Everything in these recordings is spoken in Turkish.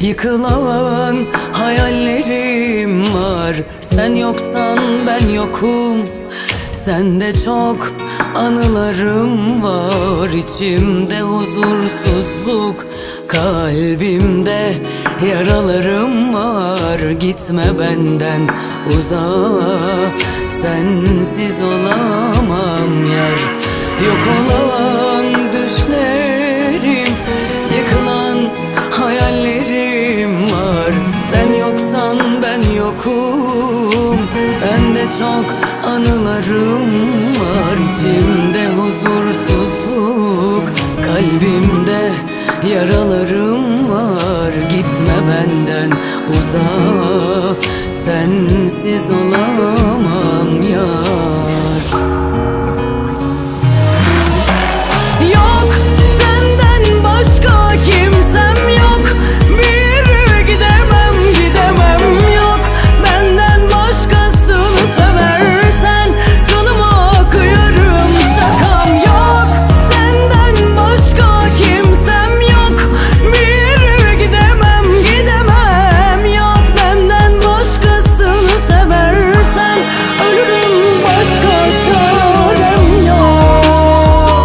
Yıkılan hayallerim var. Sen yoksan ben yokum. Sende çok anılarım var. İçimde huzursuzluk, kalbimde yaralarım var. Gitme benden uzağa, sensiz olamam yar. Yok olan düşlerim, yıkılan hayallerim var. Sen yoksan ben yokum. Sende çok anılarım var. İçimde huzursuzluk, kalbimde yaralarım var. Gitme benden uzağa, sensiz olamam yar. Yok senden başka kimsem yok. Bir yere gidemem, gidemem yok. Benden başkasını seversen canıma kıyarım, şakam yok. Senden başka kimsem yok. Bir yere gidemem, gidemem yok. Benden başkasını seversen ölürüm, başka çarem yok.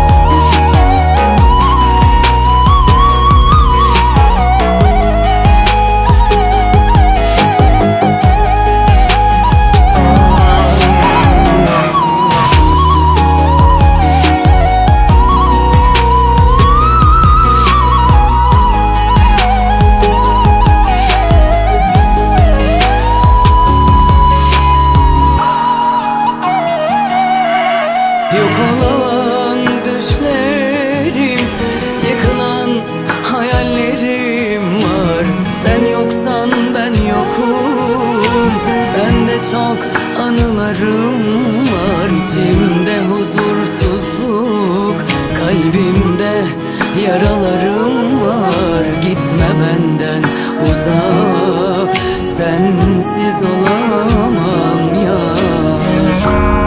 Yok olan düşlerim, yıkılan hayallerim var. Sen yoksan ben yokum. Sende çok anılarım var. İçimde huzursuzluk, kalbimde yaralarım var. Gitme benden uzağa, sensiz olamam yar.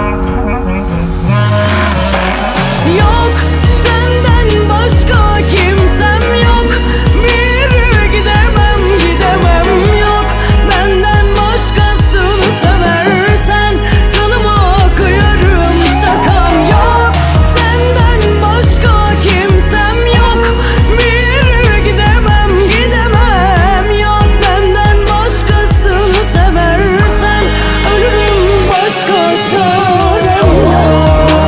Yok senden başka kimsem yok. Bir yere gidemem, gidemem yok. Benden başkasını seversen canıma kıyarım, şakam yok. Senden başka kimsem yok. Bir yere gidemem, gidemem yok. Benden başkasını seversen ölürüm, başka çarem yok.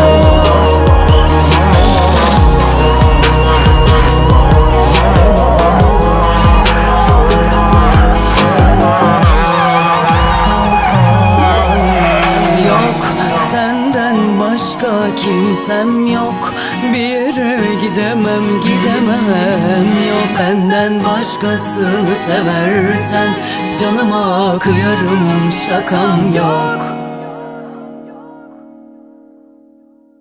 Başka kimsem yok. Bir yere gidemem, gidemem yok. Benden başkasını seversen canıma kıyarım, şakam yok.